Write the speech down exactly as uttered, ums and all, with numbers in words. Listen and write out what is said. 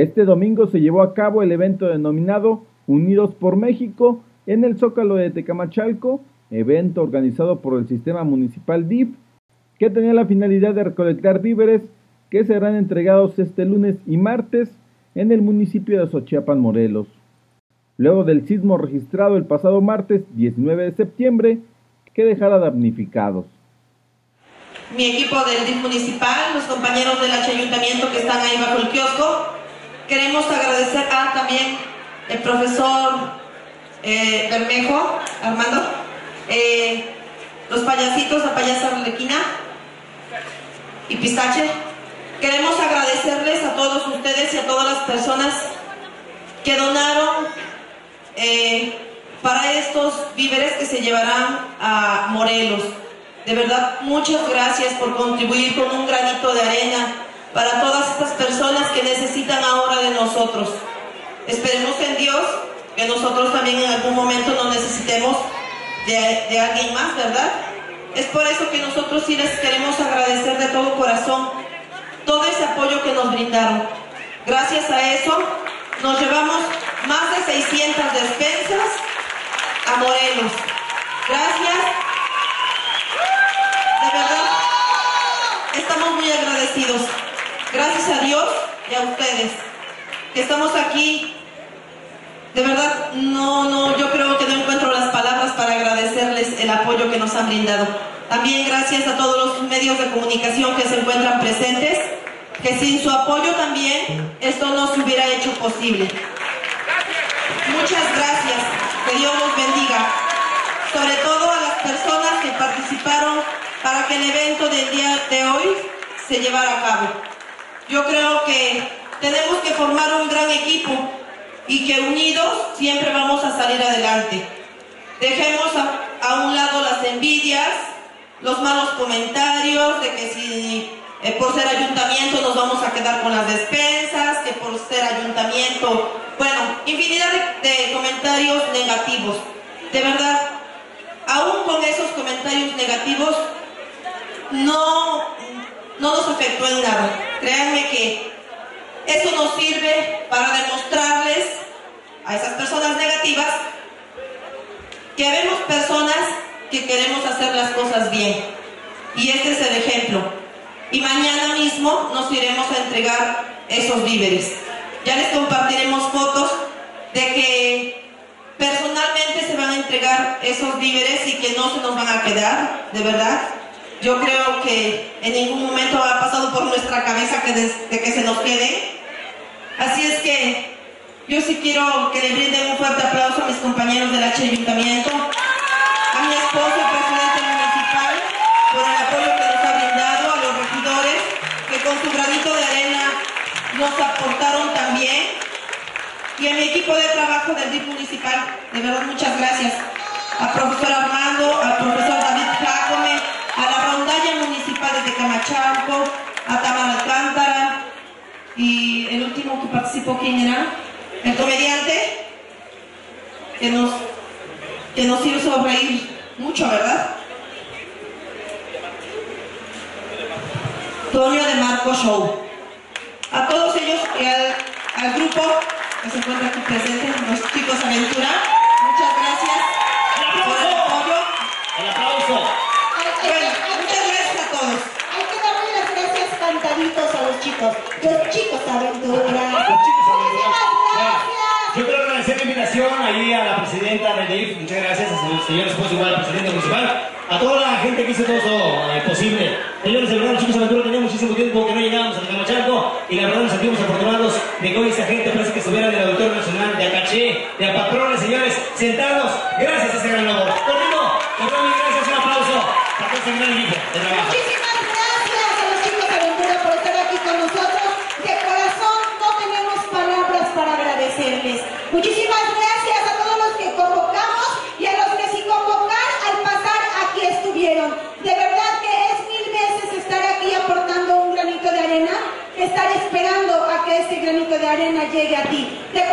Este domingo se llevó a cabo el evento denominado Unidos por México en el Zócalo de Tecamachalco, evento organizado por el Sistema Municipal D I F, que tenía la finalidad de recolectar víveres que serán entregados este lunes y martes en el municipio de Xochiapan, Morelos. Luego del sismo registrado el pasado martes diecinueve de septiembre, que dejara damnificados. Mi equipo del D I F municipal, los compañeros del ayuntamiento que están ahí bajo el kiosco, queremos agradecer a también el profesor eh, Bermejo, Armando, eh, los payasitos, la payasa Arlequina y Pistache. Queremos agradecerles a todos ustedes y a todas las personas que donaron eh, para estos víveres que se llevarán a Morelos. De verdad, muchas gracias por contribuir con un granito de arena para todas estas personas que necesitan ahora de nosotros. Esperemos en Dios que nosotros también en algún momento no necesitemos de, de alguien más, ¿verdad? Es por eso que nosotros sí les queremos agradecer de todo corazón todo ese apoyo que nos brindaron. Gracias a eso nos llevamos más de seiscientas despensas a Morelos. Gracias. De verdad, estamos muy agradecidos. Gracias a Dios y a ustedes que estamos aquí. De verdad, no, no, yo creo que no encuentro las palabras para agradecerles el apoyo que nos han brindado. También gracias a todos los medios de comunicación que se encuentran presentes, que sin su apoyo también esto no se hubiera hecho posible. Muchas gracias, que Dios los bendiga. Sobre todo a las personas que participaron para que el evento del día de hoy se llevara a cabo. Yo creo que tenemos que formar un gran equipo y que unidos siempre vamos a salir adelante. Dejemos a, a un lado las envidias, los malos comentarios de que si eh, por ser ayuntamiento nos vamos a quedar con las despensas, que por ser ayuntamiento, bueno, infinidad de, de comentarios negativos. De verdad, aún con esos comentarios negativos, no, no nos afectó en nada. Créanme que eso nos sirve para demostrarles a esas personas negativas que vemos personas que queremos hacer las cosas bien. Y este es el ejemplo. Y mañana mismo nos iremos a entregar esos víveres. Ya les compartiremos fotos de que personalmente se van a entregar esos víveres y que no se nos van a quedar, de verdad. Yo creo que en ningún momento ha pasado por nuestra cabeza que de, de que se nos quede. Así es que yo sí quiero que le brinden un fuerte aplauso a mis compañeros del ayuntamiento, a mi esposo, el presidente municipal, por el apoyo que nos ha brindado, a los regidores que con su granito de arena nos aportaron también, y a mi equipo de trabajo del D I F municipal. De verdad, muchas gracias. Al profesor Armando, al profesor David Jacome, a la rondalla municipal de Tecamachalco, a Tamara Alcántara, y el último que participó, ¿quién era? El comediante, que nos, que nos hizo reír mucho, ¿verdad? Toño de Marco Show. A todos ellos y al, al grupo que se encuentra aquí presente, los chicos Aventura, muchas gracias por el apoyo. El aplauso. Bueno, muchas gracias a todos. Hay que darle las gracias cantaditos a los chicos. Los chicos Aventura. Los chicos Aventura. Gracias. Yo quiero agradecer la invitación ahí a la presidenta del D I F, muchas gracias, al señor esposo igual al presidente municipal, a toda la gente que hizo todo eso eh, posible. Señores, de verdad, los chicos Aventura tenía muchísimo tiempo que no llegábamos a Tecamachalco y la verdad nos sentimos afortunados de que hoy esa gente parece que estuviera en el Auditorio Nacional de Acaché, de Apatrones, señores, sentados, gracias a ese gran labor. Conmigo, con mil gracias, un aplauso para este gran equipo de trabajo. Muchísimas gracias a los chicos Aventura por estar aquí con nosotros. De corazón no tenemos palabras para agradecerles. Muchísimas gracias a todos los que convocamos y a los que sin convocar al pasar aquí estuvieron. De verdad que es mil veces estar aquí aportando un granito de arena, estar esperando a que este granito de arena llegue a ti. De